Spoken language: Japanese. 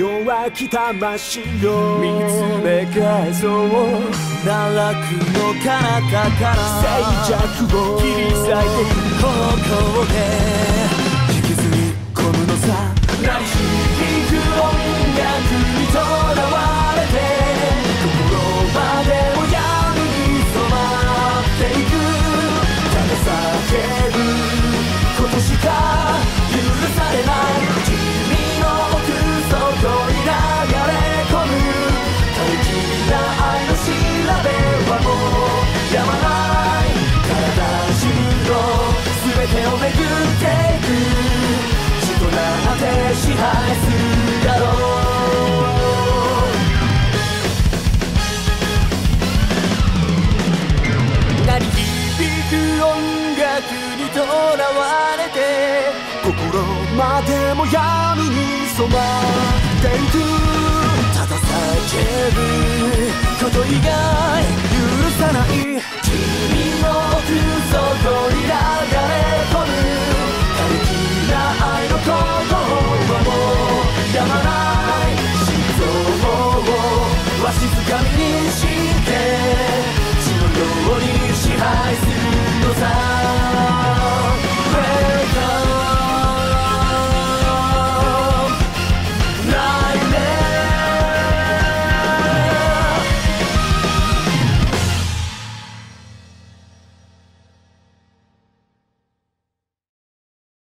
弱き魂よ見つめ返そう奈落の彼方から静寂を切り裂いてく方向で引きずり込むのさ鳴り響く音楽にとらわれて心までも闇に染まっていくただ叫ぶことしか許されない君の奥底に流れ込む大きな愛の調べはもうやまない体中の全てを巡っていく血となって支配するだろう鳴り響く音楽にとらわれて心までも闇に染ま